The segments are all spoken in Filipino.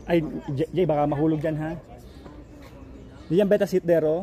Ay, Jay, baka mahulog dyan ha. Diyan beta sit there oh.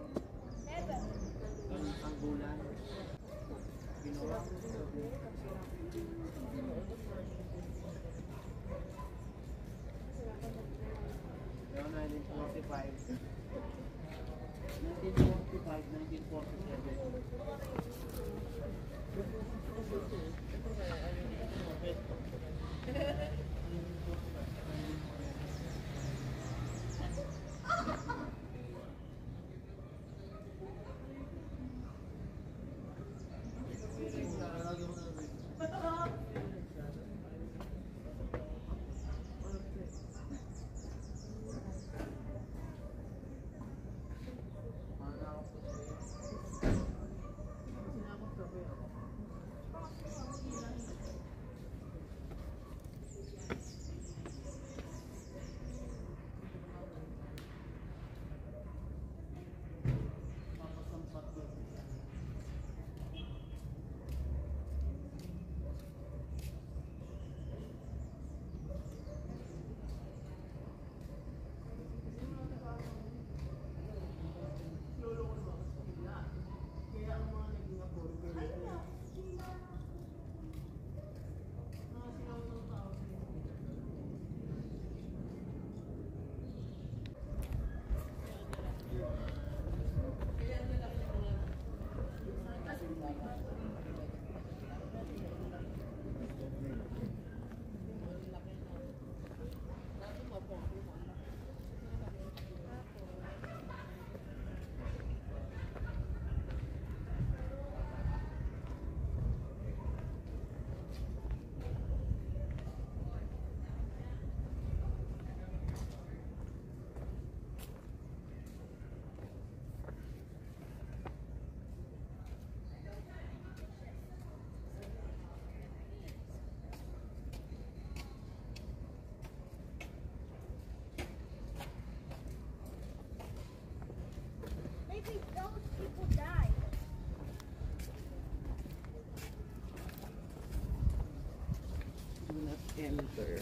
Enter.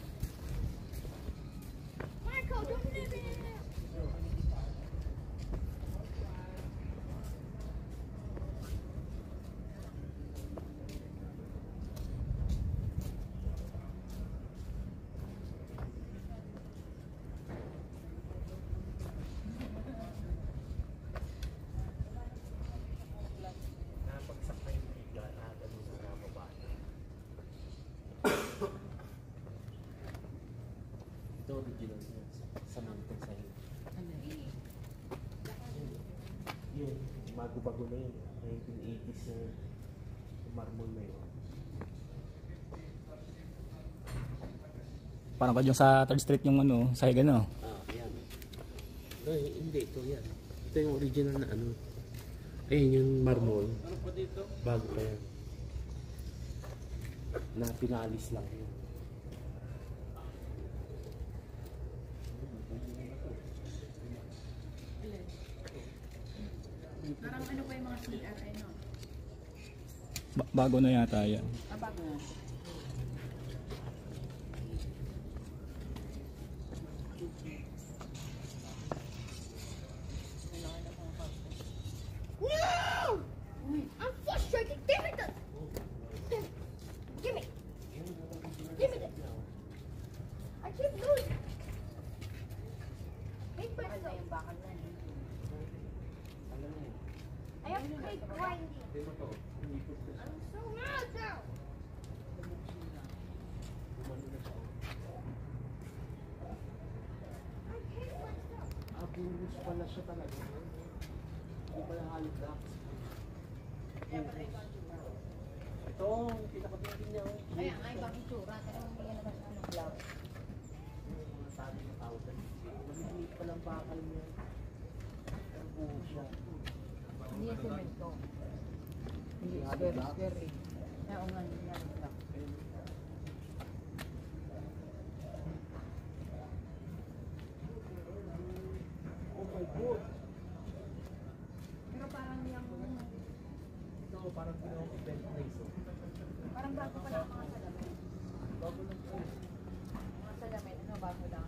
Michael, don't live in there. Ito original niya sa mountain side. Ano eh? Yun, bago-bago na yun. 1980s na marmol na yun. Parang ka dyan sa 3rd Street yung ano, sa higa no? Ah, yan. Ay, hindi, ito yan. Ito yung original na ano. Ayun yung marmol. Ano pa dito? Bago pa yan. Na pinalis lang yun. Parang ano pa yung mga CR, ano? Bago na yata yan. Ah, bago na. No! I'm frustrated. Give me this. Give me. Give me this. I keep losing. Hate myself. Yung bakal na. I have to keep grinding. I'm so mad now. I hate myself. Abulos pala siya talaga. Hindi pala halid na. Ito, pinakatingin niya. Kaya ay bakit tsura? Talagang hindi yan naman sa anong vlog. Mga tali na tawag. Maliliit palang bakal niya. Ang buho siya. Hindi yan semento. Hindi, square eh. Oo nga, hindi yan vlog. Oh my God! Pero parang yung... Ito, parang pinaka-bent place. Parang bago pa lang mga salamin. Bago lang po. Mga salamin, ano, bago bago lang.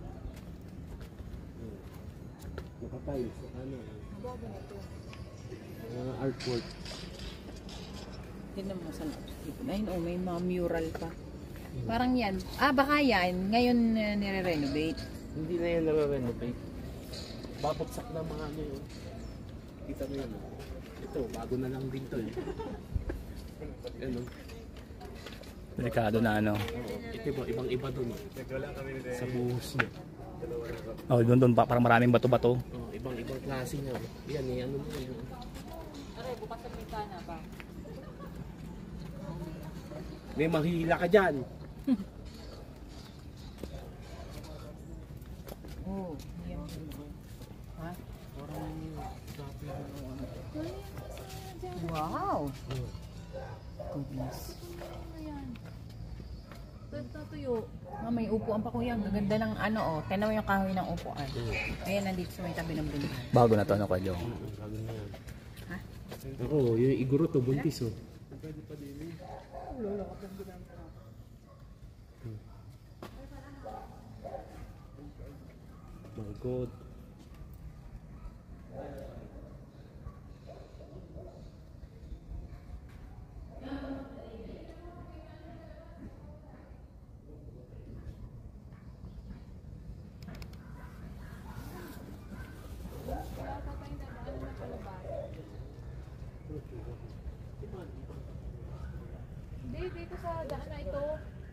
Nakatiles. Ano? Bago na ito. Artwork. Tignan mo sa loob. Ayun oh, may mga mural pa. Parang yan. Baka yan. Ngayon nire-renovate. Hindi na yan nare-renovate. Babagsak na mga ano yun. Kita mo yan. Ito, bago na lang din to eh. Ano? Delikado na ano. Ito ba, ibang-iba dun eh. Sa buhos niya. Oh, doon parang maraming bato-bato. Ibang-ibang klase niya. Yan eh, ano mo yun. Aray, bukas sa bintana ba? May mahila ka dyan. Oh, yan. Ha? Wow! Goodness. Tuyo. May upuan pa kuya. Ang ganda ng ano oh. Tignan mo yung kahoy ng upuan. Ayan, nandito sa may tabi ng bintana. Bago na to, ano ka, Jong? Bago na yan. Ha? Ako, yung iguro to, buntis oh. My God. Hindi, dito sa daan na ito.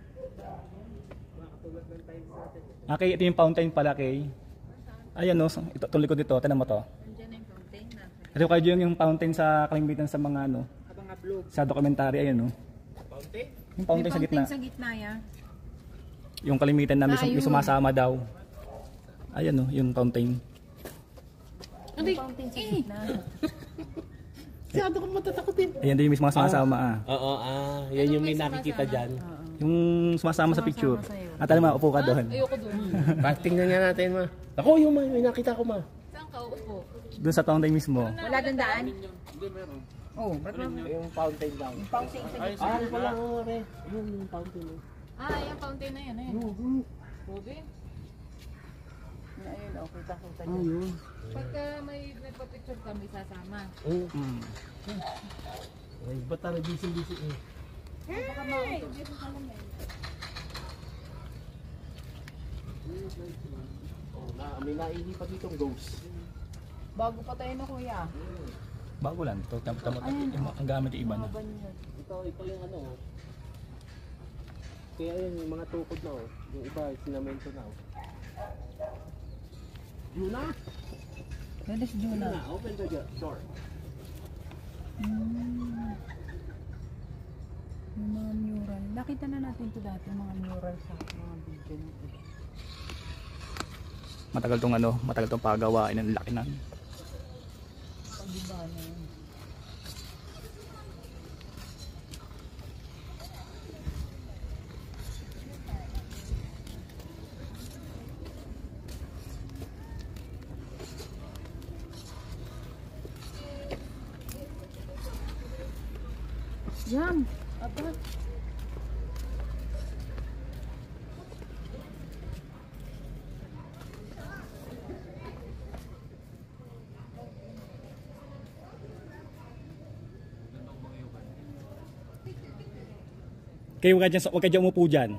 Okay, ito yung fountain pala, kay. Ayan no, ito tuloy ko dito, tingnan mo to. Nandiyan na yung fountain na. Ito kayo yung fountain sa kalimitan sa mga ano, Habang ablog. sa documentary, ayan no. Fountain? Yung fountain sa gitna. Sa gitna yan. Yung kalimitan na may Ayun. sumasama daw. Ayan no, yung fountain. May fountain sa gitna. Siyado ka matatakotin. Ayan din yung may sumasama Oo, yan yung may nakikita dyan. Yung sumasama sa picture. sa'yo. At alam mo, upo ka doon. Ayoko doon. Tingnan nga natin ma. Ako yung may nakita ko ma. Saan ka uupo? Doon sa fountain mismo. Wala doon daan? Oh, ba't mo? Yung fountain lang. Yung fountain sa gitna. Ano pala ang are? Yung fountain. Yung fountain na yan. Robin? Ayun, okay. Kita-kita niya. Ayun. Pagka may nagpa-picture kami, sasama. Ay, ba't tara busy-busy eh? Baka mautog dito sa lamin. May naihi pa ditong ghost. Bago pa tayo na kuya. Bago lang to. Ang gamit yung iba na. Ito yung ano. Kaya yun, yung mga tukod na oh. Yung iba, sinamento na oh. Juna? That is Juna. Open the door. Yung mga mural. Nakita na natin ito dati, mga mural sa mga video nito. Matagal tong pagawain ng laki na. Pag-iba na yun. Yan! Aba! Kaya huwag ka dyan umupo dyan.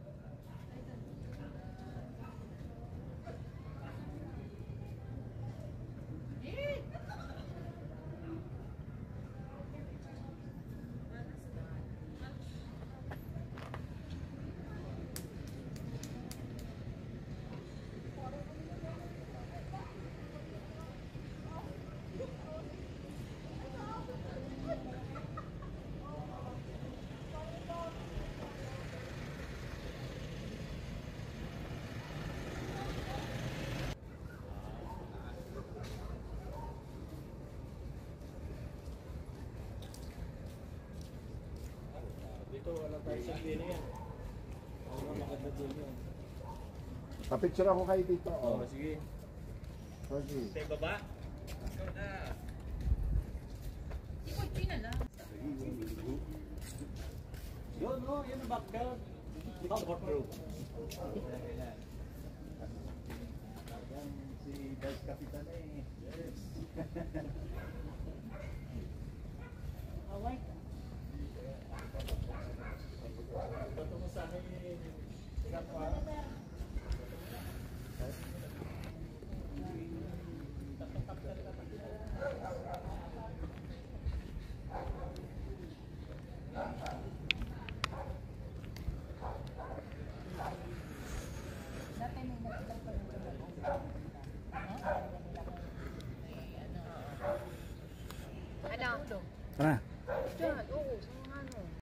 Pa-picture ako kayo dito. Oh, sige. Sige. Sa baba? Ikot na lang. Yun, no? Yun ang background. Background.